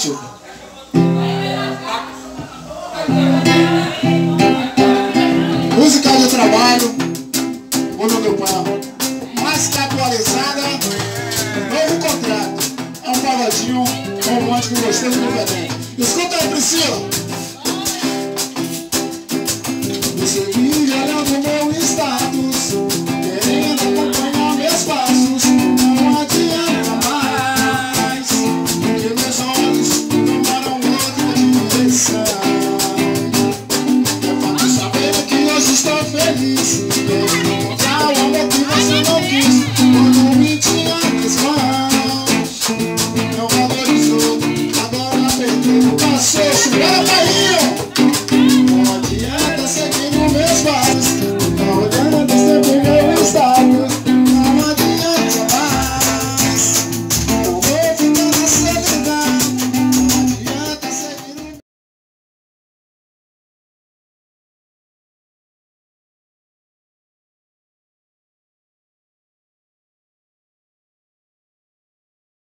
Tipo. Música de trabalho, o meu pai. Mais que atualizada, novo contrato. É um pagodinho romântico, gostoso e diferente. Escuta aí, Priscila.